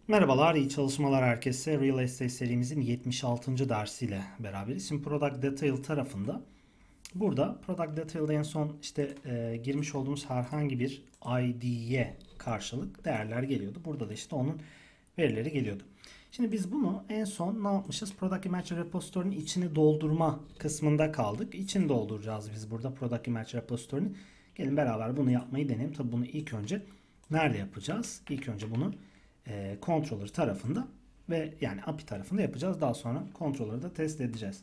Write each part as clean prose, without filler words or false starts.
Merhabalar, iyi çalışmalar herkese. Real Estate serimizin 76. dersiyle beraberiz. Şimdi Product Detail tarafında. Burada Product Detail'da en son girmiş olduğumuz herhangi bir ID'ye karşılık değerler geliyordu. Burada da işte onun verileri geliyordu. Şimdi biz bunu en son ne yapmışız? Product Image Repository'nin içini doldurma kısmında kaldık. İçini dolduracağız biz burada Product Image Repository'nin. Gelin beraber bunu yapmayı deneyelim. Tabii bunu ilk önce nerede yapacağız? İlk önce bunu controller tarafında ve yani API tarafında yapacağız. Daha sonra controller'da test edeceğiz.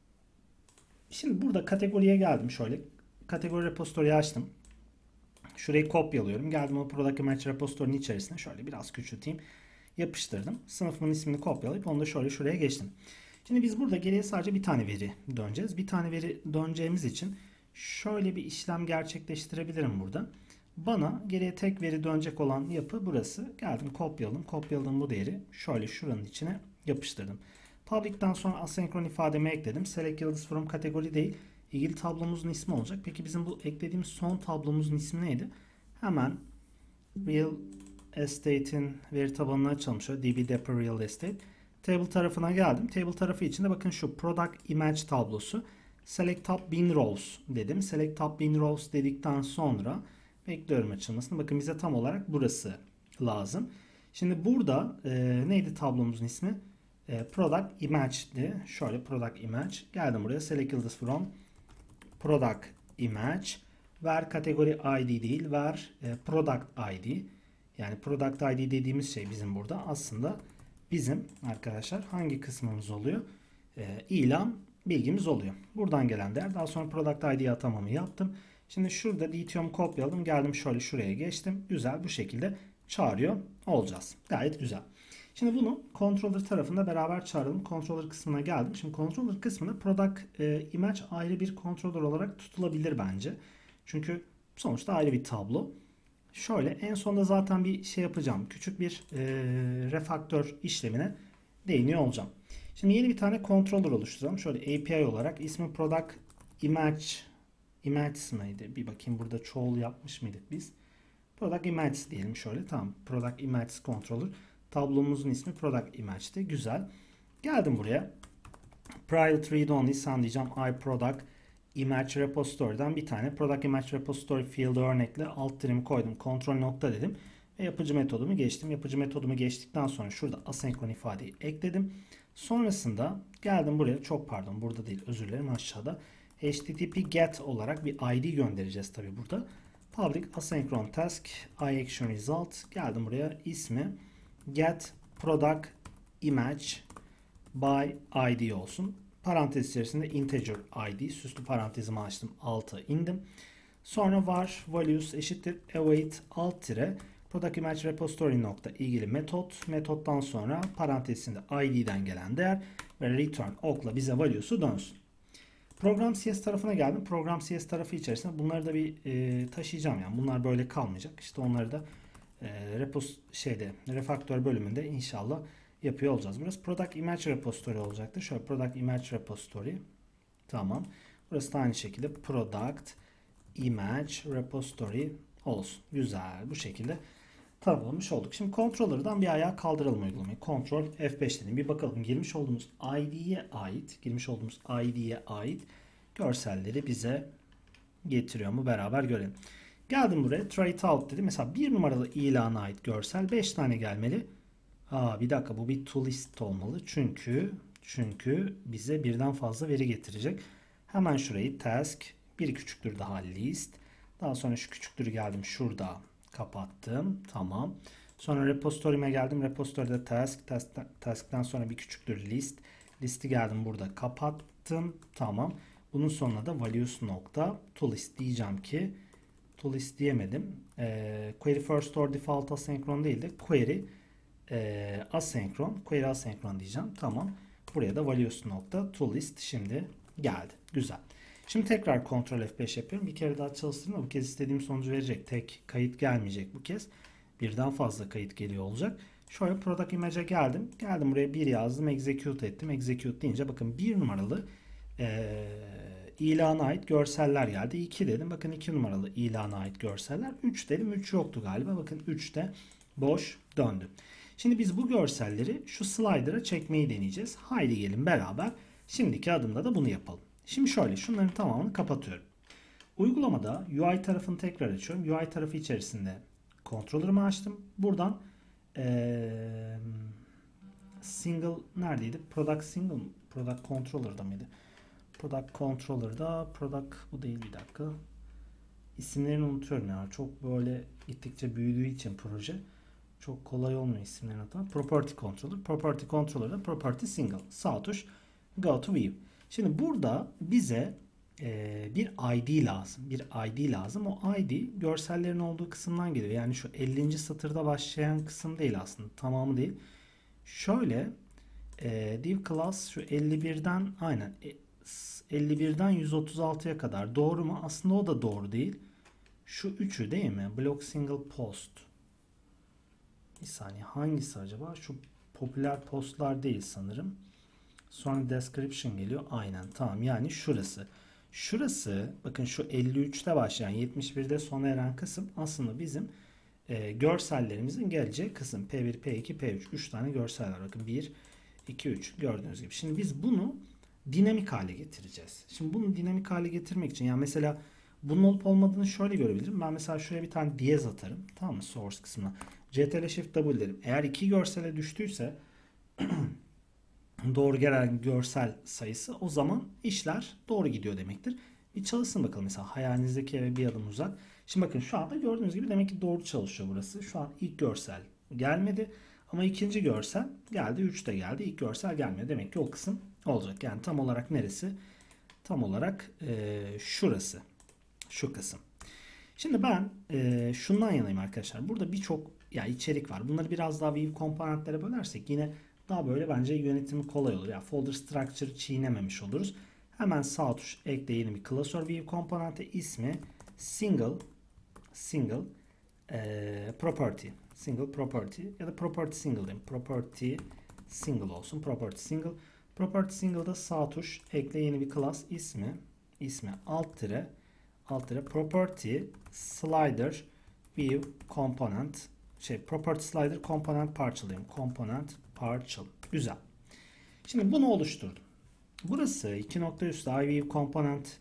Şimdi burada kategoriye geldim şöyle. Kategori repository'yi açtım. Şurayı kopyalıyorum. Geldim o Product Image repository'nin içerisine şöyle biraz küçülteyim. Yapıştırdım. Sınıfımın ismini kopyalayıp onu da şöyle şuraya geçtim. Şimdi biz burada geriye sadece bir tane veri döneceğiz. Bir tane veri döneceğimiz için şöyle bir işlem gerçekleştirebilirim burada. Bana geriye tek veri dönecek olan yapı burası. Geldim kopyaladım. Kopyaladım bu değeri. Şöyle şuranın içine yapıştırdım. Public'ten sonra asenkron ifademi ekledim. Select yıldız from kategori değil. İlgili tablomuzun ismi olacak. Peki bizim bu eklediğimiz son tablomuzun ismi neydi? Hemen Real Estate'in veri tabanını açalım. Şöyle DB Depper Real Estate. Table tarafına geldim. Table tarafı içinde bakın şu Product Image tablosu. Select Top Bin Rows dedim. Select Top Bin Rows dedikten sonra bekliyorum açılmasını. Bakın bize tam olarak burası lazım. Şimdi burada neydi tablomuzun ismi? Product Image'di. Şöyle Product Image. Geldim buraya. Select yıldız from Product Image. Ver kategori ID değil. Ver Product ID. Yani Product ID dediğimiz şey bizim burada aslında bizim arkadaşlar hangi kısmımız oluyor? İlan bilgimiz oluyor. Buradan gelen değer. Daha sonra Product ID'ye atamamı yaptım. Şimdi şurada DTO'mu kopyaladım. Geldim şöyle şuraya geçtim. Güzel bu şekilde çağırıyor olacağız. Gayet güzel. Şimdi bunu controller tarafında beraber çağıralım. Controller kısmına geldim. Şimdi controller kısmında product image ayrı bir controller olarak tutulabilir bence. Çünkü sonuçta ayrı bir tablo. Şöyle en sonda zaten bir şey yapacağım. Küçük bir refaktör işlemine değiniyor olacağım. Şimdi yeni bir tane controller oluşturalım. Şöyle API olarak ismi product image mıydı? Bir bakayım burada çoğul yapmış mıydık biz? Product image diyelim şöyle. Tamam. Product image controller. Tablomuzun ismi product image'ti. Güzel. Geldim buraya. Private read only sen diyeceğim iProduct image repository'den bir tane product image repository field örnekle alt terimi koydum. Kontrol nokta dedim. Ve yapıcı metodumu geçtim. Yapıcı metodumu geçtikten sonra şurada asenkron ifadeyi ekledim. Sonrasında geldim buraya. Çok pardon burada değil özür dilerim aşağıda. HTTP GET olarak bir ID göndereceğiz tabi burada. Public asenkron task iAction result. Geldim buraya ismi get product image by ID olsun. Parantez içerisinde integer ID. Süslü parantezimi açtım. Alta indim. Sonra var values eşittir await alt tire product image repository nokta ilgili metot. Metottan sonra parantezinde ID'den gelen değer ve return okla bize value'su dönsün. Program CS tarafına geldim. Program CS tarafı içerisinde bunları da bir taşıyacağım. Yani bunlar böyle kalmayacak. İşte onları da refaktör bölümünde inşallah yapıyor olacağız. Burası Product Image Repository olacaktır. Şöyle Product Image Repository. Tamam. Burası da aynı şekilde Product Image Repository olsun. Güzel. Bu şekilde tanımlamış olduk. Şimdi controller'dan bir ayağa kaldıralım uygulamayı. Ctrl F5 dedim. Bir bakalım girmiş olduğumuz ID'ye ait görselleri bize getiriyor mu beraber görelim. Geldim buraya try out dedim. Mesela bir numaralı ilana ait görsel 5 tane gelmeli. Bir dakika bu bir to list olmalı. Çünkü bize birden fazla veri getirecek. Hemen şurayı task bir küçüktür daha list. Daha sonra şu küçüktürü geldim şurada kapattım. Tamam. Sonra repository'ime geldim. Repository'de task'ten sonra bir küçüktür list. Listi geldim burada kapattım. Tamam. Bunun sonuna da values nokta to list diyeceğim ki to list diyemedim. Query first or default asenkron değil de query asenkron diyeceğim. Tamam. Buraya da values nokta to list şimdi geldi. Güzel. Şimdi tekrar Ctrl F5 yapıyorum. Bir kere daha çalıştırdım. Bu kez istediğim sonucu verecek. Tek kayıt gelmeyecek bu kez. Birden fazla kayıt geliyor olacak. Şöyle Product Image'e geldim. Geldim buraya 1 yazdım. Execute ettim. Execute deyince bakın 1 numaralı ilana ait görseller geldi. 2 dedim. Bakın 2 numaralı ilana ait görseller. 3 dedim. 3 yoktu galiba. Bakın 3 de boş döndü. Şimdi biz bu görselleri şu slider'a çekmeyi deneyeceğiz. Haydi gelin beraber. Şimdiki adımda da bunu yapalım. Şimdi şöyle şunların tamamını kapatıyorum. Uygulamada UI tarafını tekrar açıyorum. UI tarafı içerisinde controller'ımı açtım. Buradan single neredeydi? Product controller'da mıydı? Product controller'da bu değil, bir dakika. İsimlerini unutuyorum ya. Çok böyle gittikçe büyüdüğü için proje çok kolay olmuyor isimlerini hatırlamak. Property controller'da property single. Sağ tuş go to view. Şimdi burada bize bir ID lazım. Bir ID lazım. O ID görsellerin olduğu kısımdan geliyor. Yani şu 50. satırda başlayan kısım değil aslında. Tamamı değil. Şöyle div class şu 51'den aynen 51'den 136'ya kadar doğru mu? Aslında o da doğru değil. Şu üçü değil mi? Block single post. Bir saniye, hangisi acaba? Şu popüler postlar değil sanırım. Sonra description geliyor. Aynen, tamam, yani şurası. Şurası bakın, şu 53'te başlayan 71'de sona eren kısım aslında bizim görsellerimizin geleceği kısım. P1, P2, P3. 3 tane görsel var. Bakın 1, 2, 3 gördüğünüz gibi. Şimdi biz bunu dinamik hale getireceğiz. Şimdi bunu dinamik hale getirmek için yani mesela bunun olup olmadığını şöyle görebilirim. Ben mesela şuraya bir tane diyez atarım. Tamam mı? Source kısmına. CTRL Shift W derim. Eğer iki görsele düştüyse doğru gelen görsel sayısı, o zaman işler doğru gidiyor demektir. Bir çalışsın bakalım, mesela hayalinizdeki eve bir adım uzak. Şimdi bakın şu anda gördüğünüz gibi demek ki doğru çalışıyor burası. Şu an ilk görsel gelmedi ama ikinci görsel geldi. 3 de geldi. İlk görsel gelmiyor. Demek ki o kısım olacak. Yani tam olarak neresi? Tam olarak şurası. Şu kısım. Şimdi ben şundan yanayım arkadaşlar. Burada birçok içerik var. Bunları biraz daha view komponentlere bölersek yine daha böyle bence yönetimi kolay olur. Yani folder structure çiğnememiş oluruz. Hemen sağ tuş ekle, yeni bir klasör view komponente, ismi single property. Single property ya da property single diyeyim. Property single olsun. Property single. Property single'da sağ tuş ekle, yeni bir class, ismi alt tire property slider view component property slider component partial diyeyim. Component partial. Güzel. Şimdi bunu oluşturdum. Burası iki nokta üstü view component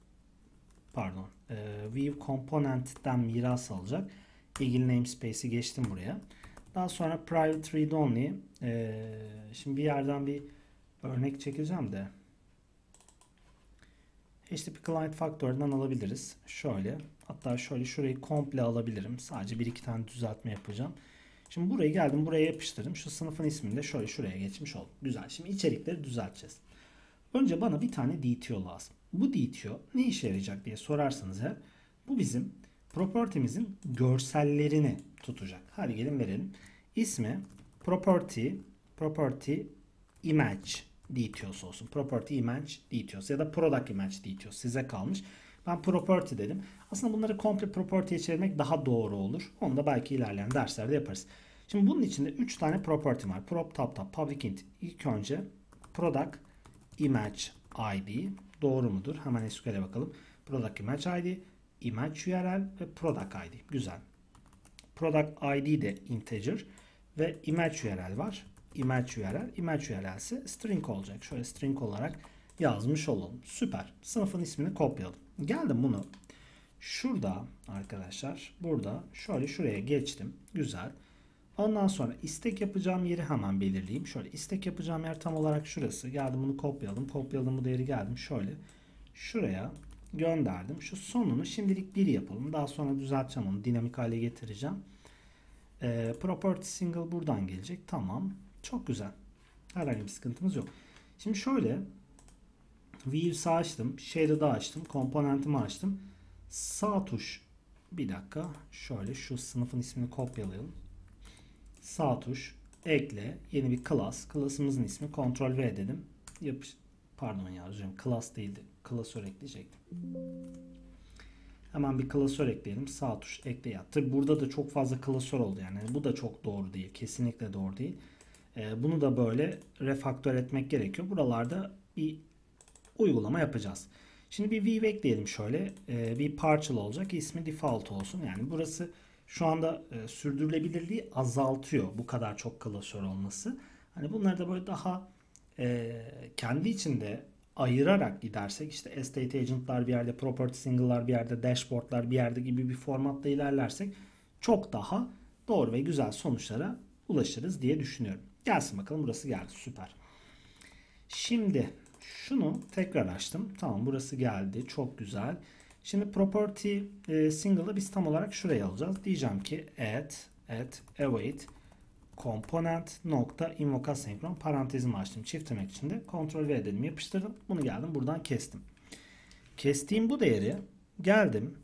view component'ten miras alacak. İlgili namespace'i geçtim buraya. Daha sonra private read only. Şimdi bir yerden bir örnek çekeceğim de HTTP Client Factory'den alabiliriz. Şöyle. Hatta şöyle şurayı komple alabilirim. Sadece bir iki tane düzeltme yapacağım. Şimdi burayı geldim, buraya yapıştırdım. Şu sınıfın ismini de şöyle şuraya geçmiş oldum. Güzel. Şimdi içerikleri düzelteceğiz. Önce bana bir tane DTO lazım. Bu DTO ne işe yarayacak diye sorarsanız eğer, bu bizim property'mizin görsellerini tutacak. Hadi gelin verelim. İsmi property image DTOS olsun. Property image DTOS ya da product image DTOS, size kalmış. Ben property dedim. Aslında bunları komple property'ye çevirmek daha doğru olur. Onu da belki ilerleyen derslerde yaparız. Şimdi bunun içinde 3 tane property var. Prop, tab, public int. İlk önce product image ID doğru mudur? Hemen SQL'e bakalım. Product image ID, image URL ve product ID. Güzel. Product ID de integer ve image URL var. Image URL ise string olacak. Şöyle string olarak yazmış olalım. Süper. Sınıfın ismini kopyaladım. Geldim bunu. Şurada arkadaşlar, burada şöyle şuraya geçtim. Güzel. Ondan sonra istek yapacağım yeri hemen belirleyeyim. Şöyle istek yapacağım yer tam olarak şurası. Geldim bunu kopyaladım. Kopyaladım bu değeri, geldim şöyle şuraya gönderdim. Şu sonunu şimdilik 1 yapalım. Daha sonra düzelteceğim onu. Dinamik hale getireceğim. Property single buradan gelecek. Tamam. Çok güzel. Herhangi bir sıkıntımız yok. Şimdi şöyle Views'ı açtım. Shaded'ı açtım. Komponentimi açtım. Sağ tuş, bir dakika. Şöyle şu sınıfın ismini kopyalayalım. Sağ tuş ekle, yeni bir class. Class'ımızın ismi Ctrl V dedim. Pardon ya, özür dilerim. Class değildi. Klasör ekleyecektim. Hemen bir klasör ekleyelim. Sağ tuş ekle ya. Tabi burada da çok fazla klasör oldu yani. Bu da çok doğru değil. Kesinlikle doğru değil. Bunu da böyle refaktör etmek gerekiyor. Buralarda bir uygulama yapacağız. Şimdi bir view ekleyelim şöyle. Bir partial olacak. İsmi default olsun. Yani burası şu anda sürdürülebilirliği azaltıyor bu kadar çok klasör olması. Hani bunları da böyle daha kendi içinde ayırarak gidersek, işte estate agent'lar bir yerde, property single'lar bir yerde, dashboard'lar bir yerde gibi bir formatta ilerlersek çok daha doğru ve güzel sonuçlara ulaşırız diye düşünüyorum. Gelsin bakalım, burası geldi, süper. Şimdi şunu tekrar açtım. Tamam, burası geldi, çok güzel. Şimdi property single'ı biz tam olarak şuraya alacağız. Diyeceğim ki await component nokta invoke asenkron parantezimi açtım çift tırnak içinde. Ctrl V dedim, yapıştırdım. Bunu geldim buradan kestim. Kestiğim bu değeri geldim.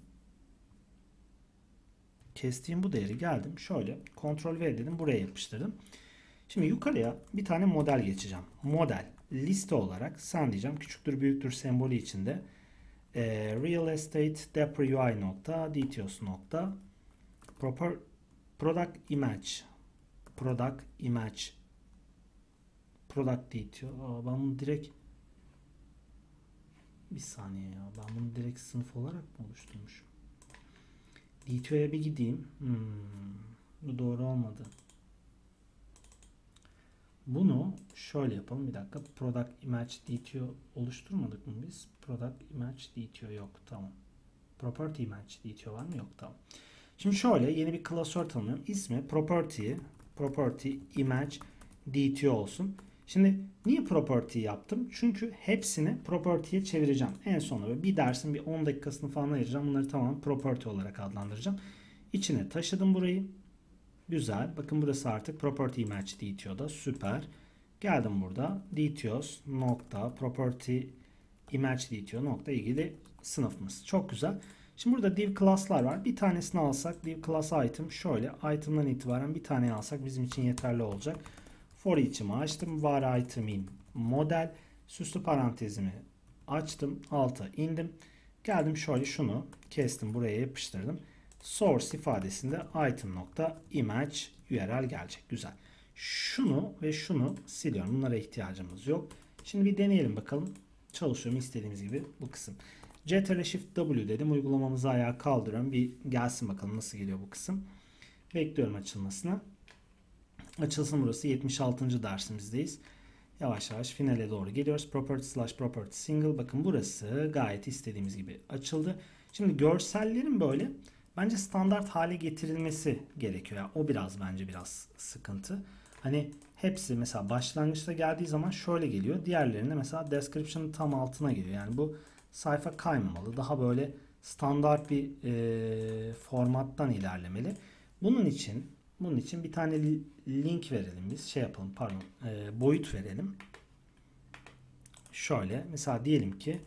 Şöyle Ctrl V dedim, buraya yapıştırdım. Şimdi yukarıya bir tane model geçeceğim. Model liste olarak sen diyeceğim küçüktür büyüktür sembolü içinde real estate depre nokta details nokta product detail. Ben bunu direkt bir saniye ya. Ben bunu direkt sınıf olarak mı oluşturmuşum? Detail'e bir gideyim. Bu doğru olmadı. Bunu şöyle yapalım. Bir dakika. Product image detail oluşturmadık mı biz? Product image detail yok. Tamam. Property image detail var mı? Yok. Tamam. Şimdi şöyle yeni bir klasör tanımlıyorum. İsmi property image detail olsun. Şimdi niye property yaptım? Çünkü hepsini property'ye çevireceğim. En sonunda bir dersin bir 10 dakikasını falan ayıracağım. Bunları tamamen property olarak adlandıracağım. İçine taşıdım burayı. Güzel. Bakın burası artık property image detail'da. Süper. Geldim burada. Details nokta property image detail nokta ilgili sınıfımız. Çok güzel. Şimdi burada div class'lar var. Bir tanesini alsak div class item, şöyle item'dan itibaren bir tane alsak bizim için yeterli olacak. For each'imi açtım. Var item'in model. Süslü parantezimi açtım. Alta indim. Geldim şöyle şunu kestim. Buraya yapıştırdım. Source ifadesinde item.image URL gelecek. Güzel. Şunu ve şunu siliyorum. Bunlara ihtiyacımız yok. Şimdi bir deneyelim bakalım. Çalışıyor mu istediğimiz gibi bu kısım. Ctrl Shift W dedim. Uygulamamızı ayağa kaldırıyorum. Bir gelsin bakalım nasıl geliyor bu kısım. Bekliyorum açılmasını. Açılsın burası. 76. dersimizdeyiz. Yavaş yavaş finale doğru geliyoruz. Property single. Bakın burası gayet istediğimiz gibi açıldı. Şimdi görsellerin böyle bence standart hale getirilmesi gerekiyor. Yani o bence biraz sıkıntı. Hani hepsi mesela başlangıçta geldiği zaman şöyle geliyor. Diğerlerinde mesela description'ın tam altına geliyor. Yani bu sayfa kaymamalı. Daha böyle standart bir formattan ilerlemeli. Bunun için bir tane link verelim biz. Boyut verelim. Şöyle mesela diyelim ki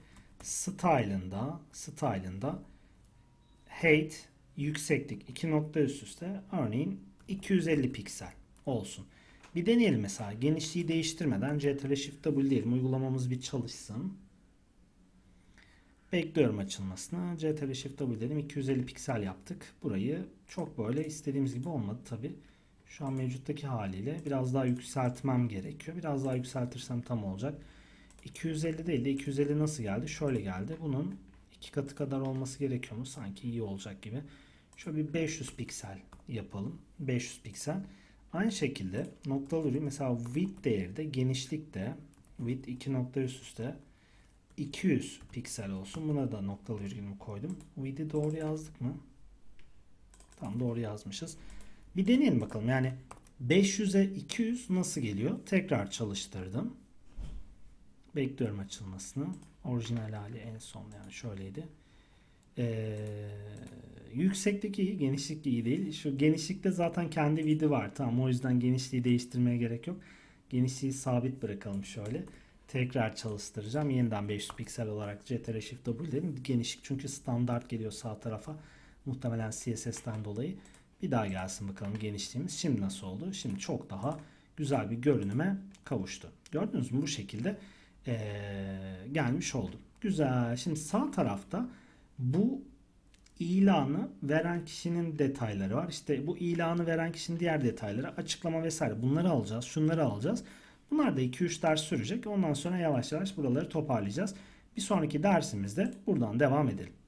style'ında height yükseklik 2 nokta üst üste örneğin 250 piksel olsun. Bir deneyelim mesela. Genişliği değiştirmeden Ctrl Shift W diyelim. Uygulamamız bir çalışsın. Bekliyorum açılmasını. Ctrl Shift W dedim. 250 piksel yaptık. Burayı çok böyle istediğimiz gibi olmadı tabi. Şu an mevcuttaki haliyle biraz daha yükseltmem gerekiyor. Biraz daha yükseltirsem tam olacak. 250 değil de 250 nasıl geldi? Şöyle geldi. Bunun 2 katı kadar olması gerekiyor mu? Sanki iyi olacak gibi. Şöyle bir 500 piksel yapalım. 500 piksel. Aynı şekilde noktalı virgül mesela width değeri de genişlik de width 2 nokta üst üste 200 piksel olsun. Buna da noktalı virgülümü koydum. Width'i doğru yazdık mı? Tamam, doğru yazmışız. Bir deneyelim bakalım. Yani 500'e 200 nasıl geliyor? Tekrar çalıştırdım. Bekliyorum açılmasını. Orijinal hali en son yani şöyleydi. Yükseklik iyi, genişlik iyi değil. Şu genişlikte zaten kendi vidi var. Tamam, o yüzden genişliği değiştirmeye gerek yok. Genişliği sabit bırakalım şöyle. Tekrar çalıştıracağım. Yeniden 500 piksel olarak Ctrl Shift W dedim. Genişlik çünkü standart geliyor sağ tarafa. Muhtemelen CSS'ten dolayı. Bir daha gelsin bakalım genişliğimiz. Şimdi nasıl oldu? Şimdi çok daha güzel bir görünüme kavuştu. Gördünüz mü? Bu şekilde gelmiş oldu. Güzel. Şimdi sağ tarafta bu ilanı veren kişinin detayları var. İşte bu ilanı veren kişinin diğer detayları, açıklama vesaire. Bunları alacağız. Şunları alacağız. Bunlar da 2-3 ders sürecek. Ondan sonra yavaş yavaş buraları toparlayacağız. Bir sonraki dersimizde buradan devam edelim.